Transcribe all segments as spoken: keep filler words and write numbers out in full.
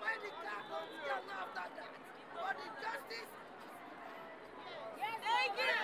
when the car comes down after that. But the justice. Yes, thank you.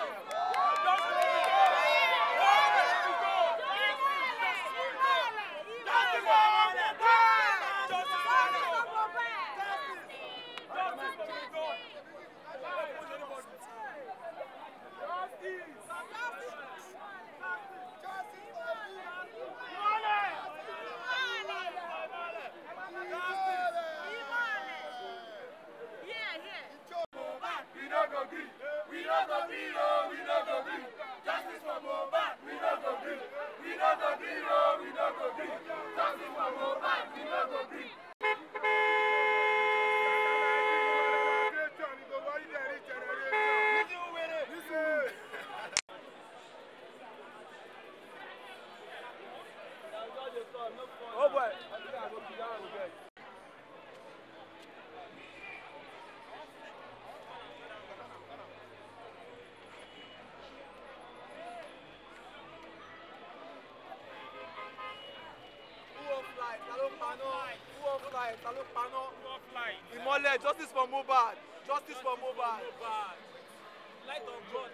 We don't go green, oh, we don't go green. Justice for Mohbad, we don't go green. We don't go green, oh, we don't go green. Justice for Mohbad, we don't go green. Oh boy. Imole, justice for Mohbad. Justice for Mohbad. Light of God.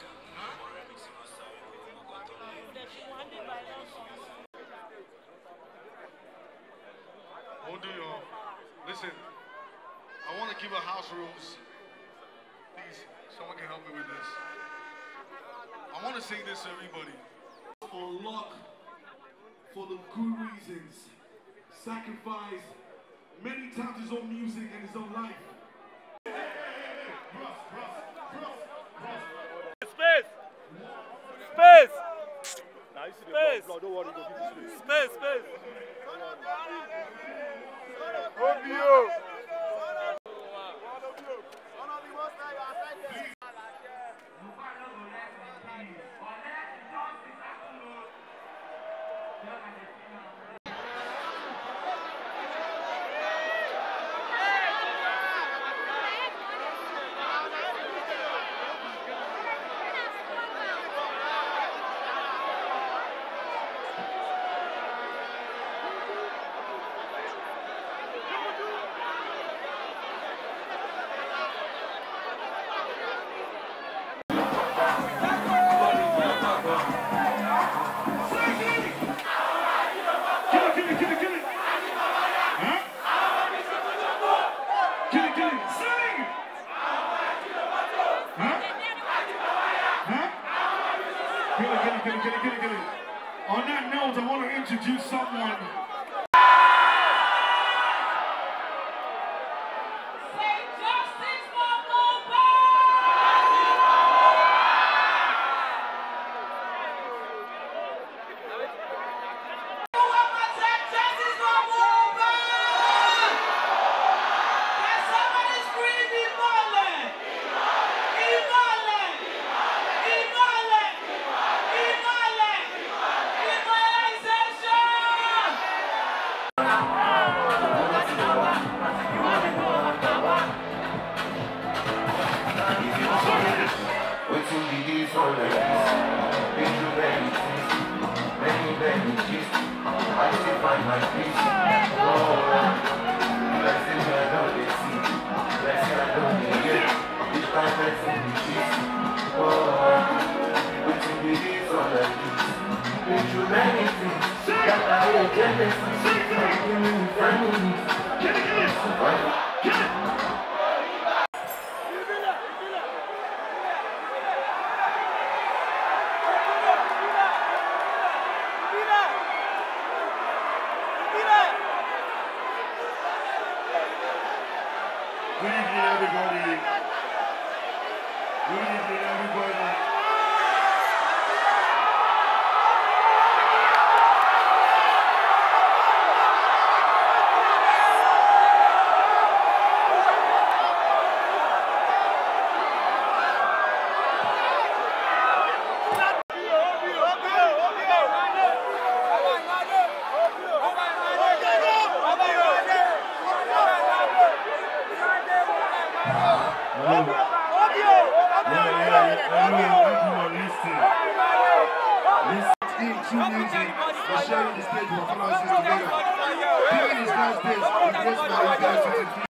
Won't do, y'all. Listen, I want to give a house rules. Please, someone can help me with this. I want to say this to everybody. For luck, for the good reasons, sacrifice many times his own music and his own life. Space! Space! Now you see the Space! blood, don't worry, go give you space. Space, space! Obio! On that note, I want to introduce someone. Good evening, everybody. Good evening, everybody. Yeah, yeah, yeah. Listen. Listen. too lazy for sharing the stage performances together. During his last days, he graced my request with a few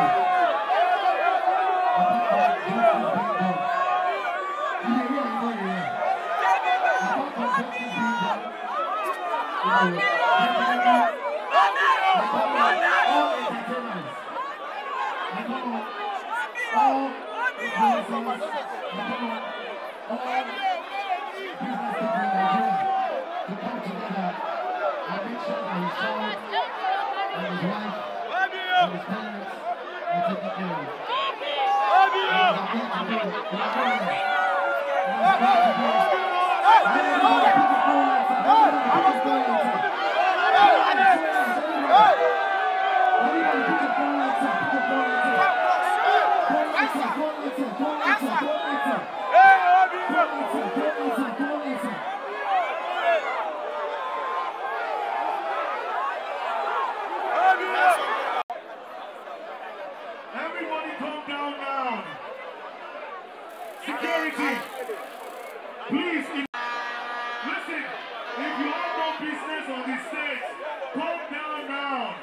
Everybody calm down now. Security, please, listen, if you have no business on the stage, calm down now.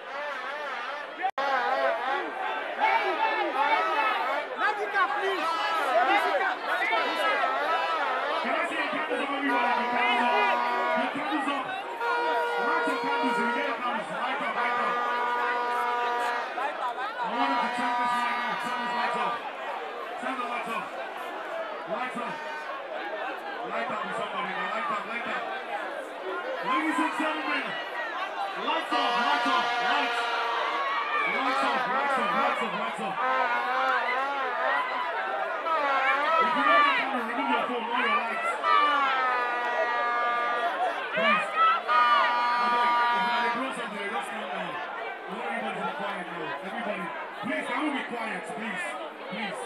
Magica, please. Can I see your candles up, everybody? Your candles up. Your candles up. Light your candles. You get candles. Light up, light up. I want you to turn this light off. Turn this light off. Turn the light off. Light up. Light up with somebody now. Light up, light up. Ladies and gentlemen, lights off, lights off, lights. Lights off, lights off, lights off, lights off. If you don't have camera, remove your phone, all your lights. Please. I beg, if I blow something, just calm down. I want everybody to be quiet now. Everybody, please, can we be quiet, please? Please.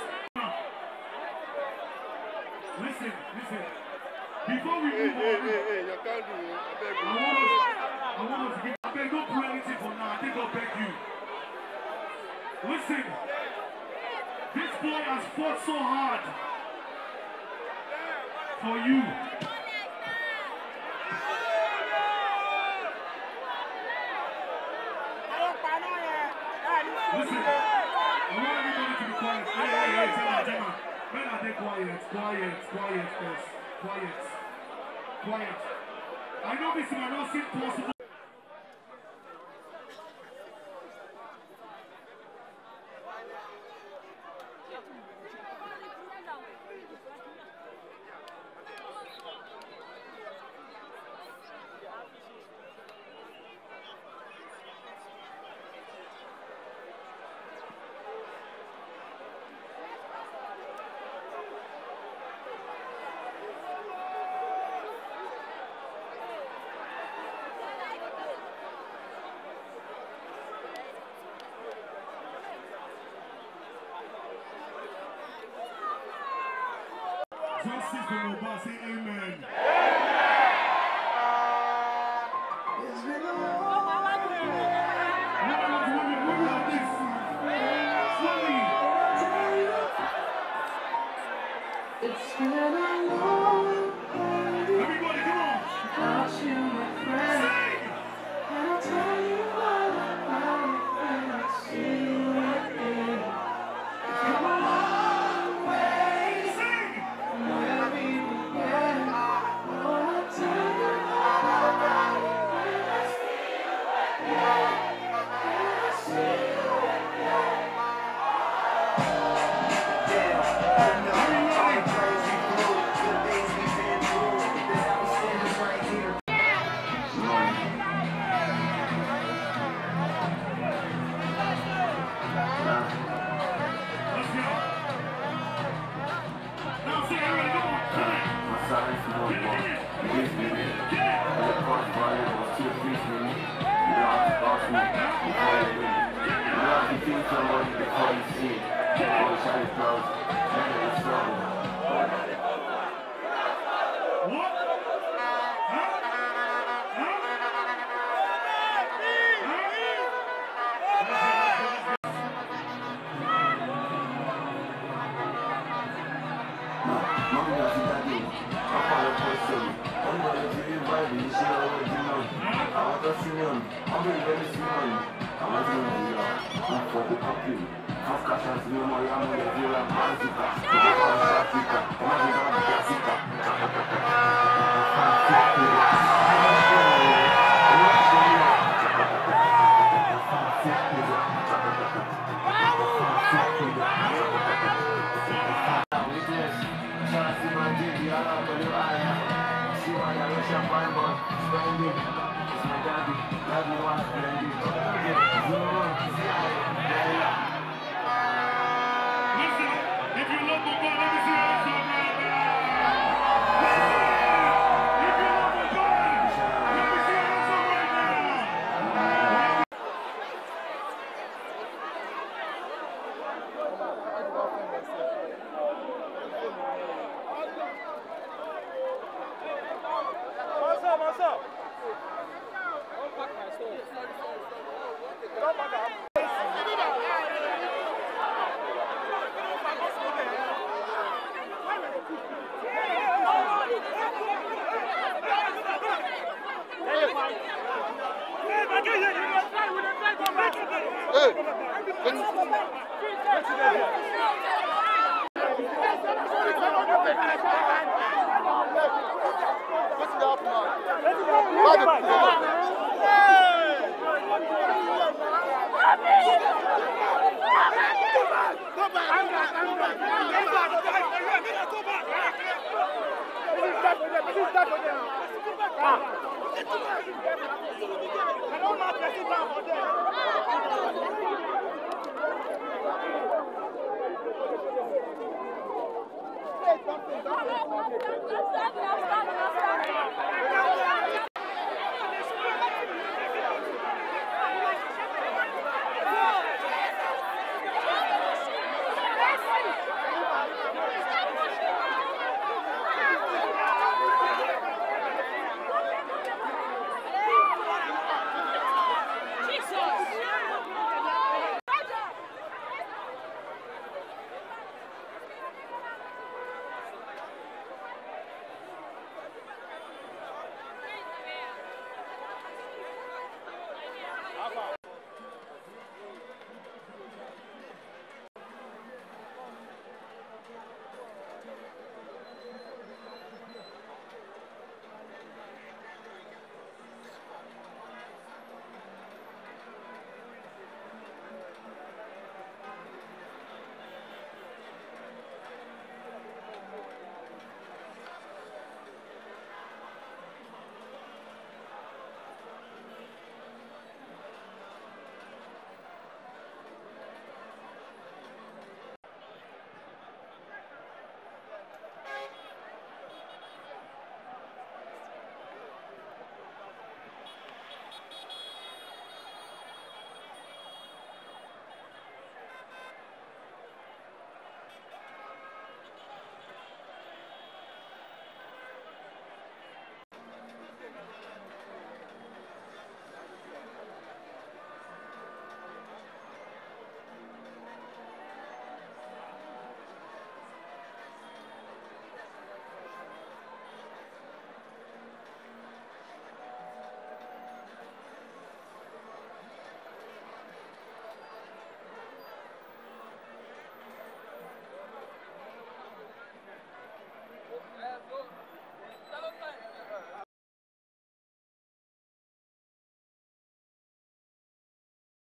Listen, listen. Before we move on, Hey, hey, hey, you can't do it. I beg I you. want us, I want us to get, I beg, don't do anything for now. I think I'll beg you. Listen, this boy has fought so hard for you. Listen, I want everybody to be quiet. Hey, hey, hey, Gemma, Gemma. Men are they quiet, quiet, quiet first. Quiet, quiet. I know this might not seem possible. Justice for Mohbad, say amen. It's been a long It's been a long everybody, come on. Without you, my friend. And I'll tell you what about it when I see you again. It's come a long way. Sing. From where we began. Oh, I'll tell you what about it when I see you again. When I see you again. Mommy, Stop, stop, stop.